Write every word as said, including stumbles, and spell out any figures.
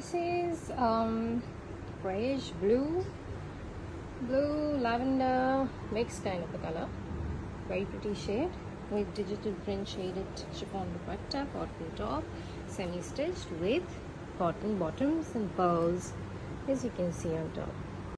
this is um, grayish blue, blue lavender mixed kind of a color. Very pretty shade with digital print shaded chiffon dupatta, cotton top, semi-stitched with cotton bottoms and pearls, as you can see on top.